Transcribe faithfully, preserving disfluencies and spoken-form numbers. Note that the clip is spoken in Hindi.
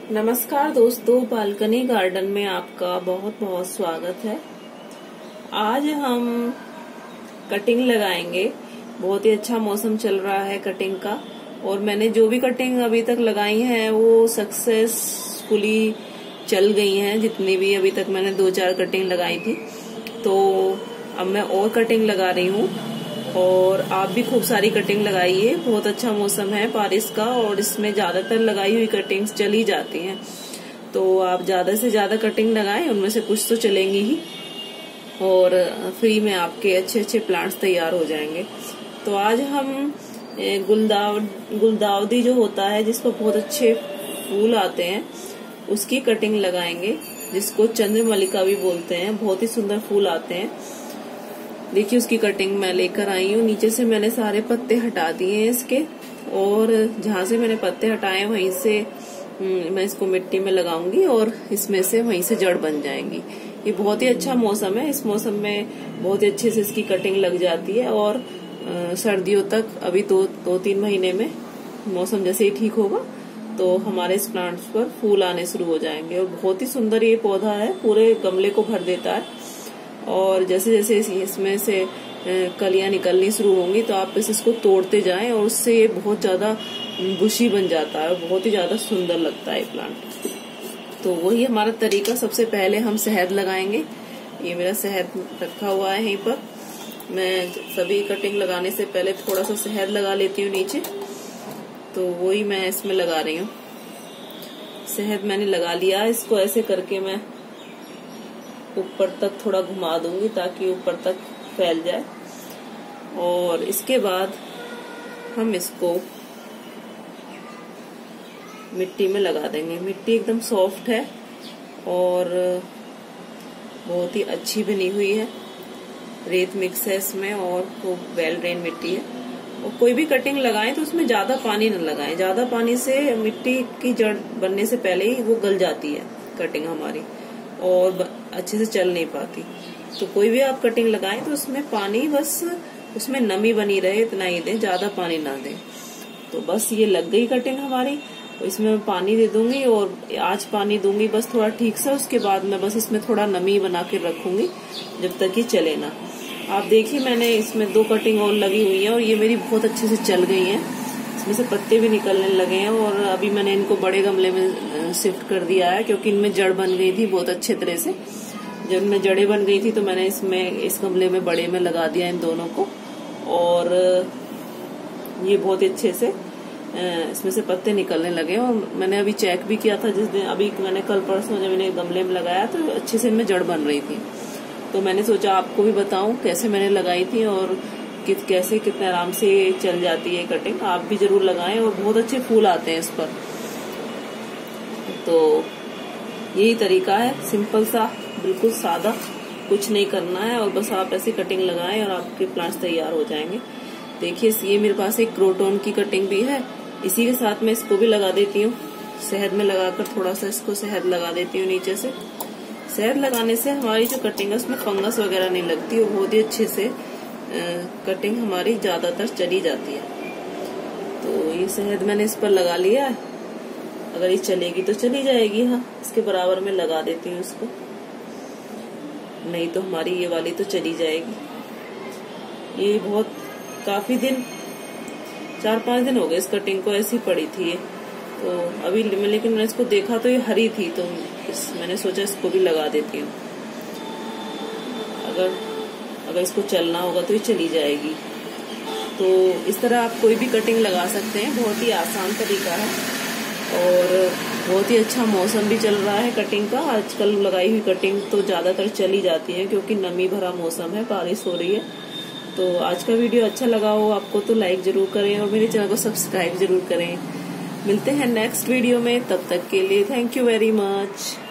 नमस्कार दोस्तों, बालकनी गार्डन में आपका बहुत बहुत स्वागत है। आज हम कटिंग लगाएंगे। बहुत ही अच्छा मौसम चल रहा है कटिंग का, और मैंने जो भी कटिंग अभी तक लगाई है वो सक्सेसफुली चल गई हैं। जितनी भी अभी तक मैंने दो चार कटिंग लगाई थी, तो अब मैं और कटिंग लगा रही हूँ। और आप भी खूब सारी कटिंग लगाइए। बहुत अच्छा मौसम है बारिश का, और इसमें ज्यादातर लगाई हुई कटिंग्स चली जाती हैं, तो आप ज्यादा से ज्यादा कटिंग लगाएं, उनमें से कुछ तो चलेंगी ही, और फ्री में आपके अच्छे अच्छे प्लांट्स तैयार हो जाएंगे। तो आज हम गुलदाव गुलदावदी जो होता है, जिस पर बहुत अच्छे फूल आते हैं, उसकी कटिंग लगाएंगे, जिसको चंद्रमल्लिका भी बोलते हैं। बहुत ही सुंदर फूल आते हैं। देखिए, उसकी कटिंग मैं लेकर आई हूँ। नीचे से मैंने सारे पत्ते हटा दिए हैं इसके, और जहां से मैंने पत्ते हटाए वहीं से मैं इसको मिट्टी में लगाऊंगी, और इसमें से वहीं से जड़ बन जाएंगी। ये बहुत ही अच्छा मौसम है। इस मौसम में बहुत ही अच्छे से इसकी कटिंग लग जाती है, और सर्दियों तक, अभी दो दो तीन महीने में मौसम जैसे ही ठीक होगा तो हमारे इस प्लांट्स पर फूल आने शुरू हो जाएंगे। और बहुत ही सुंदर ये पौधा है, पूरे गमले को भर देता है। और जैसे जैसे इसमें से कलियां निकलनी शुरू होंगी तो आप बस इसको तोड़ते जाएं, और उससे ये बहुत ज्यादा बुशी बन जाता है, और बहुत ही ज्यादा सुंदर लगता है प्लांट। तो वही हमारा तरीका। सबसे पहले हम शहद लगाएंगे। ये मेरा शहद रखा हुआ है यहीं पर। मैं सभी कटिंग लगाने से पहले थोड़ा सा शहद लगा लेती हूँ नीचे, तो वही मैं इसमें लगा रही हूँ। शहद मैंने लगा लिया। इसको ऐसे करके मैं ऊपर तक थोड़ा घुमा दूंगी ताकि ऊपर तक फैल जाए। और इसके बाद हम इसको मिट्टी में लगा देंगे। मिट्टी एकदम सॉफ्ट है और बहुत ही अच्छी बनी हुई है। रेत मिक्स है इसमें, और खूब वेल ड्रेन मिट्टी है। और कोई भी कटिंग लगाएं तो उसमें ज्यादा पानी न लगाएं। ज्यादा पानी से मिट्टी की जड़ बनने से पहले ही वो गल जाती है कटिंग हमारी, और अच्छे से चल नहीं पाती। तो कोई भी आप कटिंग लगाएं तो उसमें पानी, बस उसमें नमी बनी रहे इतना ही दें, ज्यादा पानी ना दें। तो बस ये लग गई कटिंग हमारी। तो इसमें मैं पानी दे दूंगी, और आज पानी दूंगी बस थोड़ा ठीक से। उसके बाद मैं बस इसमें थोड़ा नमी बना के रखूंगी जब तक ये चले ना। आप देखिए, मैंने इसमें दो कटिंग और लगी हुई है, और ये मेरी बहुत अच्छे से चल गई है। इसमें से पत्ते भी निकलने लगे हैं, और अभी मैंने इनको बड़े गमले में शिफ्ट कर दिया है, क्योंकि इनमें जड़ बन गई थी बहुत अच्छे तरह से। जब इनमें जड़ें बन गई थी तो मैंने इसमें इस गमले में बड़े में लगा दिया इन दोनों को, और ये बहुत ही अच्छे से इसमें से पत्ते निकलने लगे। और मैंने अभी चेक भी किया था जिस दिन, अभी मैंने कल परसों जब इन्हें गमले में लगाया तो अच्छे से इनमें जड़ बन रही थी। तो मैंने सोचा आपको भी बताऊं कैसे मैंने लगाई थी, और कि, कैसे कितने आराम से चल जाती है कटिंग। आप भी जरूर लगाएं, और बहुत अच्छे फूल आते हैं इस पर। तो यही तरीका है, सिंपल सा, बिल्कुल सादा, कुछ नहीं करना है, और बस आप ऐसी कटिंग लगाएं और आपके प्लांट्स तैयार हो जाएंगे। देखिए, ये मेरे पास एक क्रोटोन की कटिंग भी है। इसी के साथ मैं इसको भी लगा देती हूँ। शहद में लगाकर थोड़ा सा इसको शहद लगा देती हूँ नीचे से। शहद लगाने से हमारी जो कटिंग है उसमें फंगस वगैरह नहीं लगती, और बहुत ही अच्छे से कटिंग हमारी ज्यादातर चली जाती है। तो ये शहद मैंने इस पर लगा लिया है। अगर ये चलेगी तो चली जाएगी। हाँ, इसके बराबर में लगा देती हूँ इसको, नहीं तो हमारी ये वाली तो चली जाएगी। ये बहुत काफी दिन, चार पांच दिन हो गए इस कटिंग को ऐसी पड़ी थी ये। तो अभी लेकिन मैंने इसको देखा तो ये हरी थी, तो इस, मैंने सोचा इसको भी लगा देती हूँ। अगर अगर इसको चलना होगा तो ये चली जाएगी। तो इस तरह आप कोई भी कटिंग लगा सकते हैं। बहुत ही आसान तरीका है, और बहुत ही अच्छा मौसम भी चल रहा है कटिंग का। आजकल लगाई हुई कटिंग तो ज्यादातर चली जाती है, क्योंकि नमी भरा मौसम है, बारिश हो रही है। तो आज का वीडियो अच्छा लगा हो आपको तो लाइक जरूर करें, और मेरे चैनल को सब्सक्राइब जरूर करें। मिलते हैं नेक्स्ट वीडियो में, तब तक के लिए थैंक यू वेरी मच।